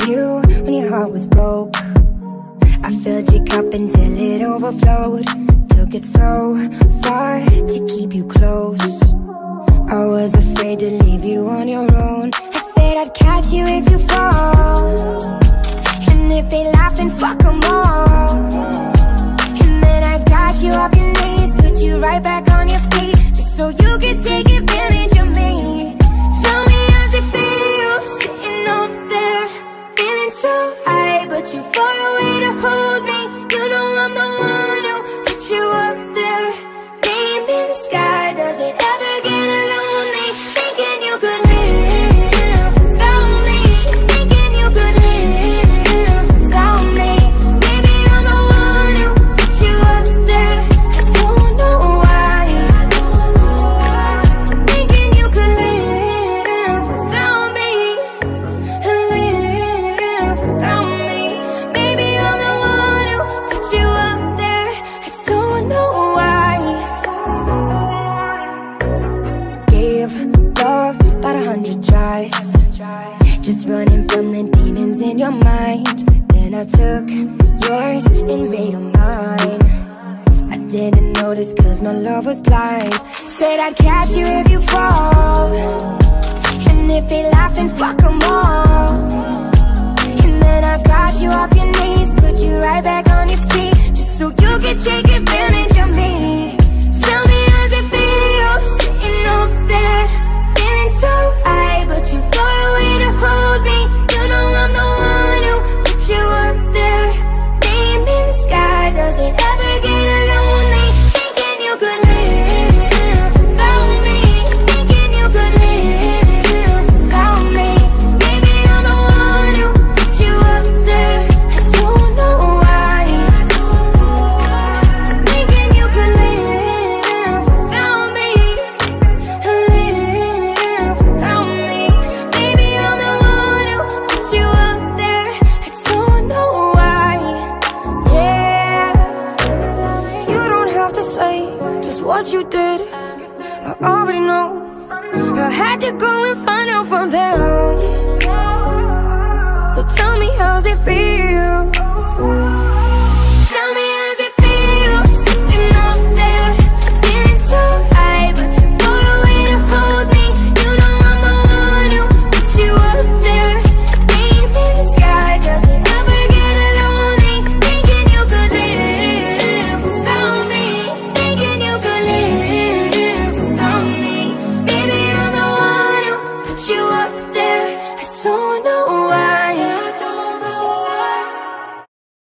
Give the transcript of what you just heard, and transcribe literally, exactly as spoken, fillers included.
you when your heart was broke. I filled your cup until it overflowed. Took it so far to keep you close. I was afraid to leave you on your own. I said I'd catch you if you fall, and if they laugh then fuck them all. And then I got you off your knees, put you right back on your feet, just so you could take advantage of me. Tell me how's it feel, sitting up there, feeling so high, but too far away to hold me. You know I'm the one who put you up there. Name in the sky, does it ever get lonely? Thinking you could live without me, thinking you could live without me. Baby, I'm the one who put you up there. I don't know why, thinking you could live without me, live without me. Baby, I'm the one who put you up there. I don't know why. Gave love about a hundred tries, just running from the demons in your mind. Then I took yours and made them mine. I didn't notice cause my love was blind. Said I'd catch you if you fall, and if they laugh then fuck them all. And then I got you off your knees, put you right back on your feet, just so you could take advantage of me. Tell me how's it feel, sitting up there, feeling so high, but too far away to hold me. You know I'm the one who put you up there. Name in the sky, does it ever get lonely? Thinking you could live without me, thinking you could live without me. Baby, I'm the one who put you up there. I don't know why, thinking you could live without me, live without me. Baby, I'm the one who put you up there. I don't know why, yeah. You don't have to say just what you did, I already know. I had to go and find out from them. So tell me how's it feel, tell me how's it feel, sitting up there, feeling so high, but too far away to hold me. You know I'm the one who put you up there. Name in the sky, does it ever get lonely? Thinking you could live without me, thinking you could live without me. Baby, I'm the one who put you up there. I don't